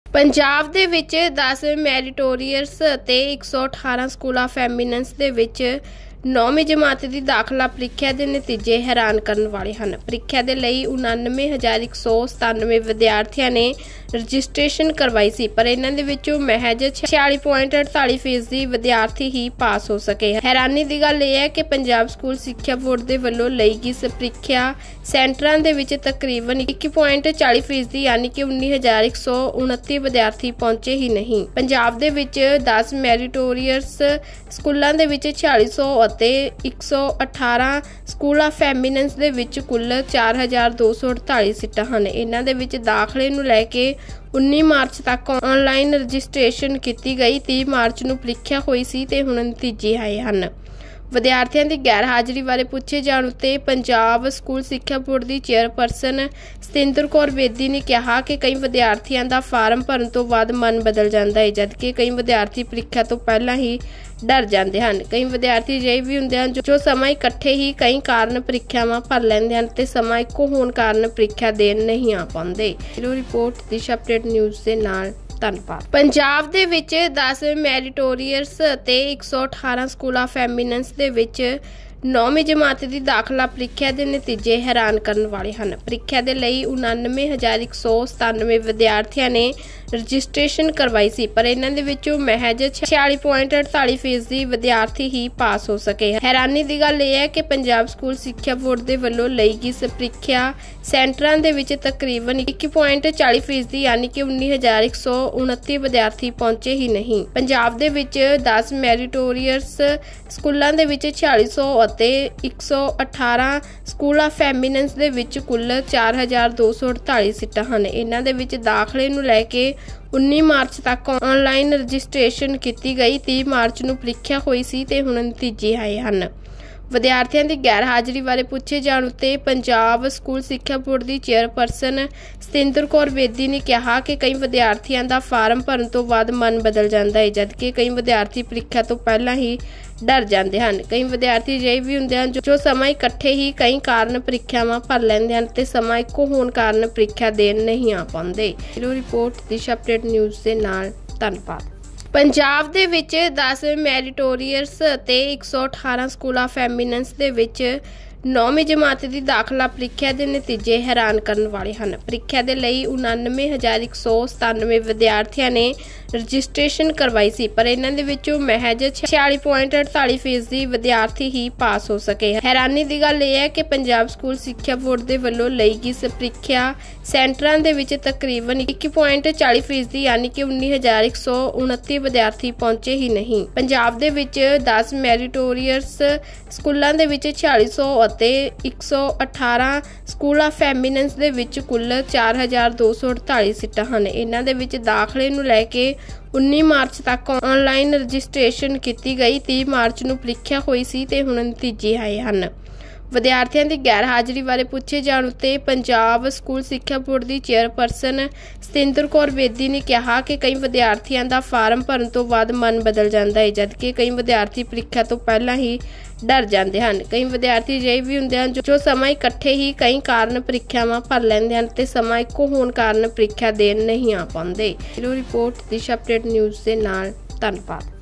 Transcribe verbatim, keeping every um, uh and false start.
ਪੰਜਾਬ ਦੇ ਵਿੱਚ ਦਸ ਮੈਰੀਟੋਰੀਅਸ ਅਤੇ ਇੱਕ ਸੌ ਅਠਾਰਾਂ ਸਕੂਲ ਆਫ ਐਮੀਨੈਂਸ ਦੇ ਵਿੱਚ ਨੌਵੀਂ ਜਮਾਤ ਦੀ ਦਾਖਲਾ ਪ੍ਰੀਖਿਆ ਦੇ ਨਤੀਜੇ ਹੈਰਾਨ ਕਰਨ ਵਾਲੇ ਹਨ। ਪ੍ਰੀਖਿਆ ਦੇ ਲਈ ਉਨਾਨਵੇਂ ਹਜ਼ਾਰ ਇੱਕ ਸੌ ਸਤਾਨਵੇਂ ਵਿਦਿਆਰਥੀਆਂ ਨੇ ਰਜਿਸਟ੍ਰੇਸ਼ਨ ਕਰਵਾਈ ਸੀ, ਪਰ ਇਹਨਾਂ ਦੇ ਵਿੱਚੋਂ ਮਹਿਜ ਛਿਆਲੀ ਪੁਆਇੰਟ ਅੜਤਾਲੀ ਫੀਸਦੀ ਵਿਦਿਆਰਥੀ ਹੀ ਪਾਸ ਹੋ ਸਕੇ। ਹੈਰਾਨੀ ਦੀ ਗੱਲ ਇਹ ਹੈ ਕਿ ਪੰਜਾਬ ਸਕੂਲ ਸਿੱਖਿਆ ਬੋਰਡ ਦੇ ਵੱਲੋਂ ਲਈ ਗਈ ਇਸ ਪ੍ਰੀਖਿਆ ਸੈਂਟਰਾਂ ਦੇ ਵਿੱਚ ਤਕਰੀਬਨ ਇੱਕ ਪੁਆਇੰਟ ਚਾਲੀ ਫੀਸਦੀ ਯਾਨੀ ਕਿ ਉੱਨੀ ਹਜ਼ਾਰ ਇੱਕ ਸੌ ਉਨੱਤੀ ਵਿਦਿਆਰਥੀ ਪਹੁੰਚੇ ਹੀ ਨਹੀਂ। ਪੰਜਾਬ ਦੇ ਵਿੱਚ ਦਸ ਮੈਰੀਟੋਰੀਅਸ ਸਕੂਲਾਂ ਦੇ ਵਿੱਚ ਛਿਆਲੀ ਸੌ ਅਤੇ ਇੱਕ ਸੌ ਅਠਾਰਾਂ ਸਕੂਲ ਆਫ ਐਮੀਨੈਂਸ ਦੇ ਵਿੱਚ ਕੁੱਲ ਚਾਰ ਹਜ਼ਾਰ ਦੋ ਸੌ ਅੜਤਾਲੀ ਸੀਟਾਂ ਹਨ। ਇਹਨਾਂ ਦੇ ਵਿੱਚ ਦਾਖਲੇ ਨੂੰ ਲੈ ਕੇ ਉੱਨੀ ਮਾਰਚ ਤੱਕ ਆਨਲਾਈਨ ਰਜਿਸਟ੍ਰੇਸ਼ਨ ਕੀਤੀ ਗਈ। ਤੀਹ ਮਾਰਚ ਨੂੰ ਪ੍ਰੀਖਿਆ ਹੋਈ ਸੀ ਤੇ ਹੁਣ ਨਤੀਜੇ ਆਏ ਹਨ। ਵਿਦਿਆਰਥੀਆਂ ਦੀ ਗੈਰ ਹਾਜ਼ਰੀ ਬਾਰੇ ਪੁੱਛੇ ਜਾਣ ਉੱਤੇ ਪੰਜਾਬ ਸਕੂਲ ਸਿੱਖਿਆ ਬੋਰਡ ਦੀ ਚੇਅਰਪਰਸਨ ਸਤਿੰਦਰ ਕੌਰ ਬੇਦੀ ਨੇ ਕਿਹਾ ਕਿ ਕਈ ਵਿਦਿਆਰਥੀਆਂ ਦਾ ਫਾਰਮ ਭਰਨ ਤੋਂ ਬਾਅਦ ਮਨ ਬਦਲ ਜਾਂਦਾ ਹੈ, ਜਦਕਿ ਕਈ ਵਿਦਿਆਰਥੀ ਪ੍ਰੀਖਿਆ ਤੋਂ ਪਹਿਲਾਂ ਹੀ ਡਰ ਜਾਂਦੇ ਹਨ। ਕਈ ਵਿਦਿਆਰਥੀ ਅਜਿਹੇ ਵੀ ਹੁੰਦੇ ਹਨ ਜੋ ਸਮਾਂ ਇਕੱਠੇ ਹੀ ਕਈ ਕਾਰਨ ਪ੍ਰੀਖਿਆਵਾਂ ਭਰ ਲੈਂਦੇ ਹਨ ਤੇ ਸਮਾਂ ਇੱਕੋ ਹੋਣ ਕਾਰਨ ਪ੍ਰੀਖਿਆ ਦੇਣ ਨਹੀਂ ਆ ਪਾਉਂਦੇ। ਇਹ ਰਿਪੋਰਟ ਦਿਸ਼ਾ ਅਪਡੇਟ ਨਿਊਜ਼ ਦੇ ਨਾਲ ਧੰਨਵਾਦ। ਪੰਜਾਬ ਦੇ ਵਿੱਚ ਦਸ ਮੈਰੀਟੋਰੀਅਸ ਅਤੇ ਇੱਕ ਸੌ ਅਠਾਰਾਂ ਸਕੂਲ ਆਫ ਐਮੀਨੈਂਸ ਦੇ ਵਿੱਚ ਨੌਵੀਂ ਜਮਾਤ ਦੀ ਦਾਖਲਾ ਪ੍ਰੀਖਿਆ ਦੇ ਨਤੀਜੇ ਹੈਰਾਨ ਕਰਨ ਵਾਲੇ ਹਨ। ਪ੍ਰੀਖਿਆ ਦੇ ਲਈ ਉਨਾਨਵੇਂ ਹਜ਼ਾਰ ਇੱਕ ਸੌ ਸਤਾਨਵੇਂ ਵਿਦਿਆਰਥੀਆਂ ਨੇ ਰਜਿਸਟ੍ਰੇਸ਼ਨ ਕਰਵਾਈ ਸੀ, ਪਰ ਇਹਨਾਂ ਦੇ ਵਿੱਚੋਂ ਮਹਿਜ ਛਿਆਲੀ ਪੁਆਇੰਟ ਅੜਤਾਲੀ ਫੀਸਦੀ ਵਿਦਿਆਰਥੀ ਹੀ ਪਾਸ ਹੋ ਸਕੇ। ਹੈਰਾਨੀ ਦੀ ਗੱਲ ਇਹ ਹੈ ਕਿ ਪੰਜਾਬ ਸਕੂਲ ਸਿੱਖਿਆ ਬੋਰਡ ਦੇ ਵੱਲੋਂ ਲਈ ਗਈ ਇਸ ਪ੍ਰੀਖਿਆ ਸੈਂਟਰਾਂ ਦੇ ਵਿੱਚ ਤਕਰੀਬਨ ਇੱਕ ਪੁਆਇੰਟ ਚਾਲੀ ਫੀਸਦੀ ਯਾਨੀ ਕਿ ਉੱਨੀ ਹਜ਼ਾਰ ਇੱਕ ਸੌ ਉਨੱਤੀ ਵਿਦਿਆਰਥੀ ਪਹੁੰਚੇ ਹੀ ਨਹੀਂ। ਪੰਜਾਬ ਦੇ ਵਿੱਚ ਦਸ ਮੈਰੀਟੋਰੀਅਸ ਸਕੂਲਾਂ ਦੇ ਵਿੱਚ ਛਿਆਲੀ ਸੌ ਅਤੇ ਇੱਕ ਸੌ ਅਠਾਰਾਂ ਸਕੂਲ ਆਫ ਐਮੀਨੈਂਸ ਦੇ ਵਿੱਚ ਕੁੱਲ ਚਾਰ ਹਜ਼ਾਰ ਦੋ ਸੌ ਅੜਤਾਲੀ ਸੀਟਾਂ ਹਨ। ਇਹਨਾਂ ਦੇ ਵਿੱਚ ਦਾਖਲੇ ਨੂੰ ਲੈ ਕੇ ਉੱਨੀ ਮਾਰਚ ਤੱਕ ਆਨਲਾਈਨ ਰਜਿਸਟ੍ਰੇਸ਼ਨ ਕੀਤੀ ਗਈ। ਤੀਹ ਮਾਰਚ ਨੂੰ ਪ੍ਰੀਖਿਆ ਹੋਈ ਸੀ ਤੇ ਹੁਣ ਨਤੀਜੇ ਆਏ ਹਨ। ਵਿਦਿਆਰਥੀਆਂ ਦੀ ਗੈਰ ਹਾਜ਼ਰੀ ਬਾਰੇ ਪੁੱਛੇ ਜਾਣ ਉੱਤੇ ਪੰਜਾਬ ਸਕੂਲ ਸਿੱਖਿਆ ਬੋਰਡ ਦੀ ਚੇਅਰਪਰਸਨ ਸਤਿੰਦਰ ਕੌਰ ਬੇਦੀ ਨੇ ਕਿਹਾ ਕਿ ਕਈ ਵਿਦਿਆਰਥੀਆਂ ਦਾ ਫਾਰਮ ਭਰਨ ਤੋਂ ਬਾਅਦ ਮਨ ਬਦਲ ਜਾਂਦਾ ਹੈ, ਜਦਕਿ ਕਈ ਵਿਦਿਆਰਥੀ ਪ੍ਰੀਖਿਆ ਤੋਂ ਪਹਿਲਾਂ ਹੀ ਡਰ ਜਾਂਦੇ ਹਨ। ਕਈ ਵਿਦਿਆਰਥੀ ਅਜਿਹੇ ਵੀ ਹੁੰਦੇ ਹਨ ਜੋ ਸਮਾਂ ਇਕੱਠੇ ਹੀ ਕਈ ਕਾਰਨ ਪ੍ਰੀਖਿਆਵਾਂ ਭਰ ਲੈਂਦੇ ਹਨ ਤੇ ਸਮਾਂ ਇੱਕੋ ਹੋਣ ਕਾਰਨ ਪ੍ਰੀਖਿਆ ਦੇਣ ਨਹੀਂ ਆ ਪਾਉਂਦੇ। ਇਹ ਰਿਪੋਰਟ ਦਿਸ਼ਾ ਅਪਡੇਟ ਨਿਊਜ਼ ਦੇ ਨਾਲ ਧੰਨਵਾਦ। ਪੰਜਾਬ ਦੇ ਵਿੱਚ ਦਸ ਮੈਰੀਟੋਰੀਅਸ ਅਤੇ ਇੱਕ ਸੌ ਅਠਾਰਾਂ ਸਕੂਲ ਆਫ ਐਮੀਨੈਂਸ ਦੇ ਵਿੱਚ ਨੌਵੀਂ ਜਮਾਤ ਦੀ ਦਾਖਲਾ ਪ੍ਰੀਖਿਆ ਦੇ ਨਤੀਜੇ ਹੈਰਾਨ ਕਰਨ ਵਾਲੇ ਹਨ। ਪ੍ਰੀਖਿਆ ਦੇ ਲਈ ਉਨਾਨਵੇਂ ਹਜ਼ਾਰ ਇੱਕ ਸੌ ਸਤਾਨਵੇਂ ਵਿਦਿਆਰਥੀਆਂ ਨੇ ਰਜਿਸਟ੍ਰੇਸ਼ਨ ਕਰਵਾਈ ਸੀ, ਪਰ ਇਹਨਾਂ ਦੇ ਵਿੱਚੋਂ ਮਹਿਜ ਛਿਆਲੀ ਪੁਆਇੰਟ ਅੜਤਾਲੀ ਫੀਸਦੀ ਵਿਦਿਆਰਥੀ ਹੀ ਪਾਸ ਹੋ ਸਕੇ। ਹੈਰਾਨੀ ਦੀ ਗੱਲ ਇਹ ਹੈ ਕਿ ਪੰਜਾਬ ਸਕੂਲ ਸਿੱਖਿਆ ਬੋਰਡ ਦੇ ਵੱਲੋਂ ਲਈ ਗਈ ਇਸ ਪ੍ਰੀਖਿਆ ਸੈਂਟਰਾਂ ਦੇ ਵਿੱਚ ਤਕਰੀਬਨ ਇੱਕ ਪੁਆਇੰਟ ਚਾਲੀ ਫੀਸਦੀ ਯਾਨੀ ਕਿ ਉੱਨੀ ਹਜ਼ਾਰ ਇੱਕ ਸੌ ਉਨੱਤੀ ਵਿਦਿਆਰਥੀ ਪਹੁੰਚੇ ਹੀ ਨਹੀਂ। ਪੰਜਾਬ ਦੇ ਵਿੱਚ ਦਸ ਮੈਰੀਟੋਰੀਅਸ ਸਕੂਲਾਂ ਦੇ ਵਿੱਚ ਛਿਆਲੀ ਸੌ ਅਤੇ ਇੱਕ ਸੌ ਅਠਾਰਾਂ ਸਕੂਲ ਆਫ ਐਮੀਨੈਂਸ ਦੇ ਵਿੱਚ ਕੁੱਲ ਚਾਰ ਹਜ਼ਾਰ ਦੋ ਸੌ ਅੜਤਾਲੀ ਸੀਟਾਂ ਹਨ। ਇਹਨਾਂ ਦੇ ਵਿੱਚ ਦਾਖਲੇ ਨੂੰ ਲੈ ਕੇ ਉੱਨੀ ਮਾਰਚ ਤੱਕ ਆਨਲਾਈਨ ਰਜਿਸਟ੍ਰੇਸ਼ਨ ਕੀਤੀ ਗਈ। ਤੀਹ ਮਾਰਚ ਨੂੰ ਪ੍ਰੀਖਿਆ ਹੋਈ ਸੀ ਤੇ ਹੁਣ ਨਤੀਜੇ ਆਏ ਹਨ। ਵਿਦਿਆਰਥੀਆਂ ਦੀ ਗੈਰ ਹਾਜ਼ਰੀ ਬਾਰੇ ਪੁੱਛੇ ਜਾਣ ਉੱਤੇ ਪੰਜਾਬ ਸਕੂਲ ਸਿੱਖਿਆ ਬੋਰਡ ਦੀ ਚੇਅਰਪਰਸਨ ਸਤਿੰਦਰ ਕੌਰ ਬੇਦੀ ਨੇ ਕਿਹਾ ਕਿ ਕਈ ਵਿਦਿਆਰਥੀਆਂ ਦਾ ਫਾਰਮ ਭਰਨ ਤੋਂ ਬਾਅਦ ਮਨ ਬਦਲ ਜਾਂਦਾ ਹੈ, ਜਦਕਿ ਕਈ ਵਿਦਿਆਰਥੀ ਪ੍ਰੀਖਿਆ ਤੋਂ ਪਹਿਲਾਂ ਹੀ ਡਰ ਜਾਂਦੇ ਹਨ। ਕਈ ਵਿਦਿਆਰਥੀ ਅਜਿਹੇ ਵੀ ਹੁੰਦੇ ਹਨ ਜੋ ਸਮਾਂ ਇਕੱਠੇ ਹੀ ਕਈ ਕਾਰਨ ਪ੍ਰੀਖਿਆਵਾਂ ਭਰ ਲੈਂਦੇ ਹਨ ਤੇ ਸਮਾਂ ਇੱਕੋ ਹੋਣ ਕਾਰਨ ਪ੍ਰੀਖਿਆ ਦੇਣ ਨਹੀਂ ਆ ਪਾਉਂਦੇ। ਇਹ ਰਿਪੋਰਟ ਦਿਸ਼ਾ ਅਪਡੇਟ ਨਿਊਜ਼ ਦੇ ਨਾਲ ਧੰਨਵਾਦ।